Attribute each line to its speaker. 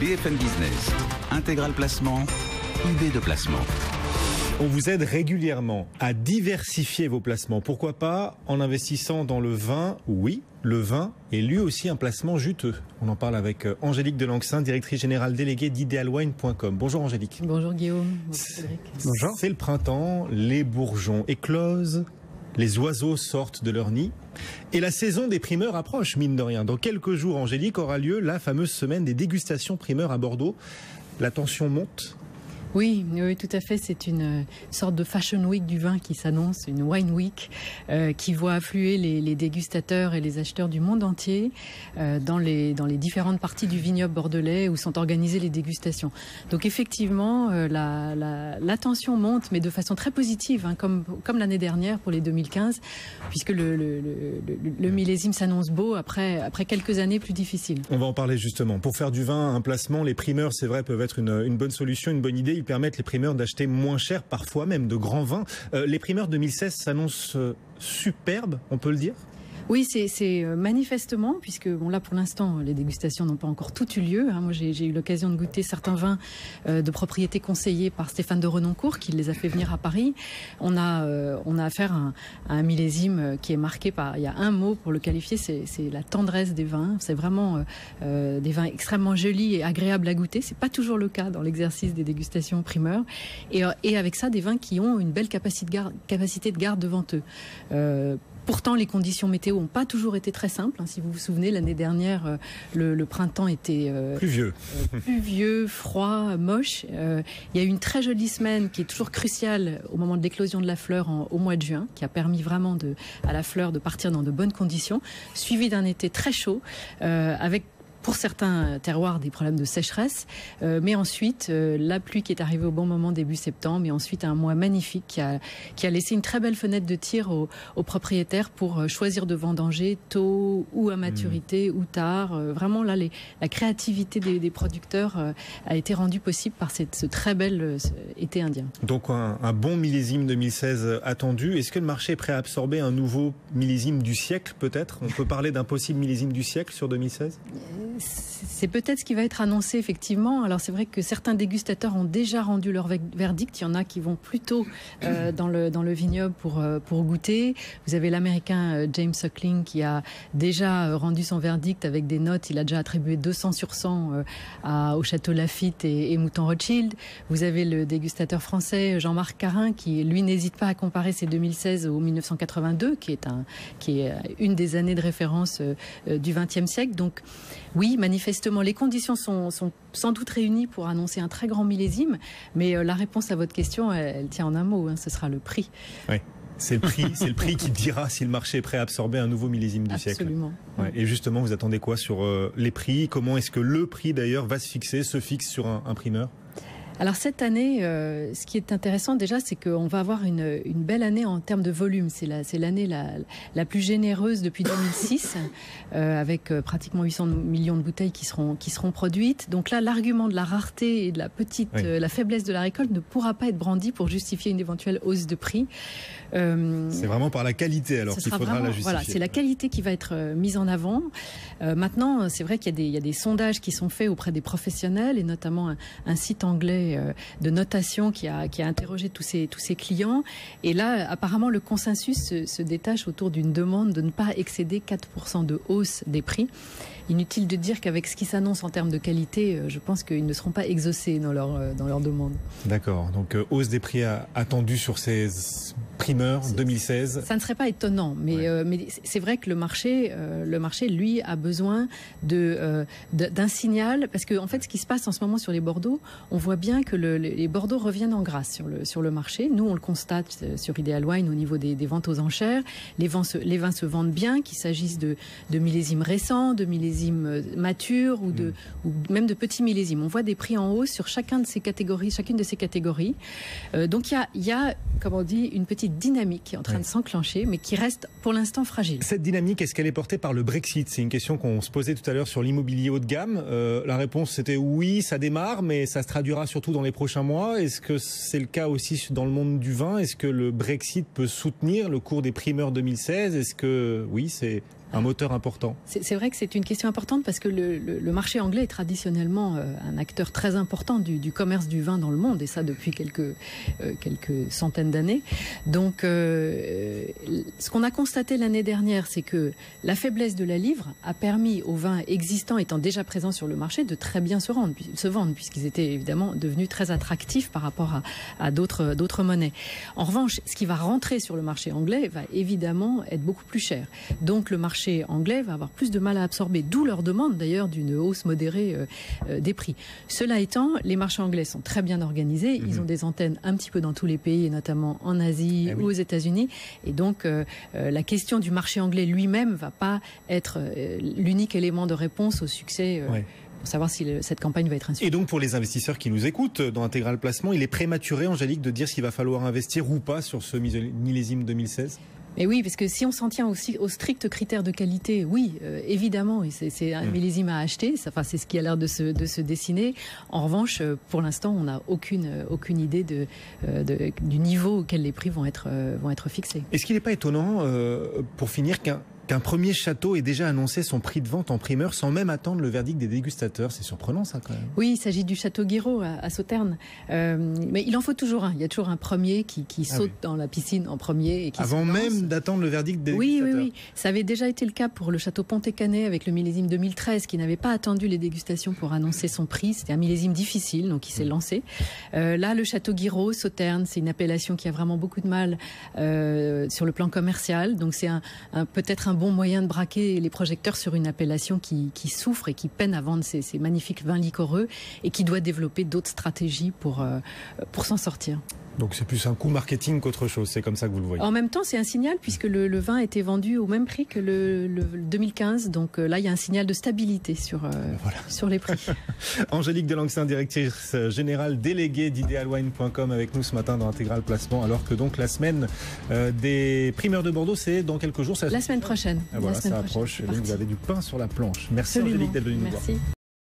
Speaker 1: BFM Business, Intégral Placement, idée de placement.
Speaker 2: On vous aide régulièrement à diversifier vos placements. Pourquoi pas en investissant dans le vin? Oui, le vin est lui aussi un placement juteux. On en parle avec Angélique Delanxin, directrice générale déléguée d'idealwine.com. Bonjour Angélique.
Speaker 3: Bonjour Guillaume. Bonjour Cédric.
Speaker 2: Bonjour. C'est le printemps, les bourgeons éclosent, les oiseaux sortent de leur nid. Et la saison des primeurs approche, mine de rien. Dans quelques jours, Angélique, aura lieu la fameuse semaine des dégustations primeurs à Bordeaux. La tension monte.
Speaker 3: Oui, tout à fait. C'est une sorte de fashion week du vin qui s'annonce, une wine week qui voit affluer les dégustateurs et les acheteurs du monde entier dans les différentes parties du vignoble bordelais où sont organisées les dégustations. Donc effectivement, la tension monte, mais de façon très positive, hein, comme l'année dernière pour les 2015, puisque le millésime s'annonce beau après quelques années plus difficiles.
Speaker 2: On va en parler justement. Pour faire du vin un placement, les primeurs, c'est vrai, peuvent être une bonne solution, une bonne idée. Ils permettent les primeurs d'acheter moins cher, parfois même de grands vins. Les primeurs 2016 s'annoncent superbes, on peut le dire?
Speaker 3: Oui, c'est manifestement, puisque bon là pour l'instant les dégustations n'ont pas encore toutes eu lieu. Hein. Moi j'ai eu l'occasion de goûter certains vins de propriété conseillés par Stéphane de Renoncourt qui les a fait venir à Paris. On a affaire à un millésime qui est marqué par, il y a un mot pour le qualifier, c'est la tendresse des vins. C'est vraiment des vins extrêmement jolis et agréables à goûter. C'est pas toujours le cas dans l'exercice des dégustations primeurs. Et avec ça des vins qui ont une belle capacité de garde devant eux. Pourtant, les conditions météo n'ont pas toujours été très simples. Si vous vous souvenez, l'année dernière, le printemps était pluvieux, froid, moche. Il y a eu une très jolie semaine qui est toujours cruciale au moment de l'éclosion de la fleur au mois de juin, qui a permis vraiment à la fleur de partir dans de bonnes conditions, suivi d'un été très chaud, avec pour certains terroirs des problèmes de sécheresse, mais ensuite la pluie qui est arrivée au bon moment début septembre, et ensuite un mois magnifique qui a laissé une très belle fenêtre de tir aux propriétaires pour choisir de vendanger tôt ou à maturité ou tard. Vraiment là, la créativité des producteurs a été rendue possible par ce très bel été indien.
Speaker 2: Donc un bon millésime 2016 attendu. Est-ce que le marché est prêt à absorber un nouveau millésime du siècle peut-être? On peut parler d'un possible millésime du siècle sur 2016?
Speaker 3: C'est peut-être ce qui va être annoncé effectivement. Alors c'est vrai que certains dégustateurs ont déjà rendu leur verdict. Il y en a qui vont plutôt dans le vignoble pour goûter. Vous avez l'américain James Suckling qui a déjà rendu son verdict avec des notes. Il a déjà attribué 200 sur 100 au Château Lafite et Mouton Rothschild. Vous avez le dégustateur français Jean-Marc Carin qui lui n'hésite pas à comparer ses 2016 au 1982 qui est une des années de référence du XXe siècle. Donc oui, manifestement, les conditions sont sans doute réunies pour annoncer un très grand millésime, mais la réponse à votre question, elle tient en un mot, hein, ce sera le prix.
Speaker 2: Oui. C'est le prix qui dira si le marché est prêt à absorber un nouveau millésime du siècle.
Speaker 3: Absolument.
Speaker 2: Ouais. Et justement, vous attendez quoi sur les prix? Comment est-ce que le prix d'ailleurs se fixe sur un primeur?
Speaker 3: Alors cette année, ce qui est intéressant déjà, c'est qu'on va avoir une belle année en termes de volume. C'est l'année la plus généreuse depuis 2006, avec pratiquement 800 millions de bouteilles qui seront produites. Donc là, l'argument de la rareté et de la faiblesse de la récolte ne pourra pas être brandi pour justifier une éventuelle hausse de prix.
Speaker 2: C'est vraiment par la qualité alors qu'il faudra la justifier.
Speaker 3: Voilà, c'est la qualité qui va être mise en avant. Maintenant, c'est vrai qu'il y a des sondages qui sont faits auprès des professionnels et notamment un site anglais de notation qui a interrogé tous ses clients. Et là, apparemment, le consensus se détache autour d'une demande de ne pas excéder 4% de hausse des prix. Inutile de dire qu'avec ce qui s'annonce en termes de qualité, je pense qu'ils ne seront pas exaucés dans leur demande.
Speaker 2: D'accord. Donc, hausse des prix attendue sur ces primeurs 2016.
Speaker 3: Ça ne serait pas étonnant, mais c'est vrai que le marché, lui, a besoin d'un signal, parce que en fait, ce qui se passe en ce moment sur les Bordeaux, on voit bien que les Bordeaux reviennent en grâce sur le marché. Nous, on le constate sur Ideal Wine au niveau des ventes aux enchères. Les vins se vendent bien, qu'il s'agisse de millésimes récents, de millésimes matures ou même de petits millésimes. On voit des prix en hausse sur chacune de ces catégories. Donc il y a, comme on dit, une petite dynamique qui est en train de s'enclencher, mais qui reste pour l'instant fragile.
Speaker 2: Cette dynamique, est-ce qu'elle est portée par le Brexit? C'est une question qu'on se posait tout à l'heure sur l'immobilier haut de gamme. La réponse c'était oui, ça démarre, mais ça se traduira surtout dans les prochains mois. Est-ce que c'est le cas aussi dans le monde du vin? Est-ce que le Brexit peut soutenir le cours des primeurs 2016? Est-ce que oui, c'est un moteur important.
Speaker 3: C'est vrai que c'est une question importante parce que le marché anglais est traditionnellement un acteur très important du commerce du vin dans le monde, et ça depuis quelques centaines d'années. Donc, ce qu'on a constaté l'année dernière, c'est que la faiblesse de la livre a permis aux vins existants étant déjà présents sur le marché de très bien se vendre, puisqu'ils étaient évidemment devenus très attractifs par rapport à d'autres monnaies. En revanche, ce qui va rentrer sur le marché anglais va évidemment être beaucoup plus cher. Donc le marché anglais va avoir plus de mal à absorber, d'où leur demande d'ailleurs d'une hausse modérée des prix. Cela étant, les marchés anglais sont très bien organisés, ils ont des antennes un petit peu dans tous les pays, et notamment en Asie ou aux États-Unis, et donc la question du marché anglais lui-même va pas être l'unique élément de réponse au succès. Pour savoir si cette campagne va être un succès.
Speaker 2: Et donc pour les investisseurs qui nous écoutent dans Intégral Placement, il est prématuré, Angélique, de dire s'il va falloir investir ou pas sur ce millésime 2016 ?
Speaker 3: Mais oui, parce que si on s'en tient aussi aux stricts critères de qualité, oui, évidemment, c'est un millésime à acheter. C'est ce qui a l'air de se dessiner. En revanche, pour l'instant, on n'a aucune idée du niveau auquel les prix vont être fixés.
Speaker 2: Est-ce qu'il n'est pas étonnant, pour finir, qu'un premier château ait déjà annoncé son prix de vente en primeur sans même attendre le verdict des dégustateurs? C'est surprenant, ça, quand même.
Speaker 3: Oui, il s'agit du château Guiraud à Sauternes. Mais il en faut toujours un. Il y a toujours un premier qui saute dans la piscine en premier. Et qui
Speaker 2: avant même d'attendre le verdict des dégustateurs.
Speaker 3: Oui. Ça avait déjà été le cas pour le château Pontet-Canet avec le millésime 2013 qui n'avait pas attendu les dégustations pour annoncer son prix. C'était un millésime difficile, donc il s'est lancé. Là, le château Guiraud, Sauternes, c'est une appellation qui a vraiment beaucoup de mal sur le plan commercial. Donc c'est peut-être un bon moyen de braquer les projecteurs sur une appellation qui souffre et qui peine à vendre ces magnifiques vins liquoreux et qui doit développer d'autres stratégies pour s'en sortir.
Speaker 2: Donc c'est plus un coup marketing qu'autre chose, c'est comme ça que vous le voyez.
Speaker 3: En même temps, c'est un signal puisque le vin a été vendu au même prix que le 2015. Donc là, il y a un signal de stabilité sur les prix.
Speaker 2: Angélique Delancsin, directrice générale déléguée d'Idealwine.com avec nous ce matin dans Intégral Placement, alors que donc la semaine des primeurs de Bordeaux, c'est dans quelques jours.
Speaker 3: La semaine prochaine.
Speaker 2: Ah, voilà, ça approche. Et donc vous avez du pain sur la planche. Merci. Absolument. Angélique d'être venue nous voir.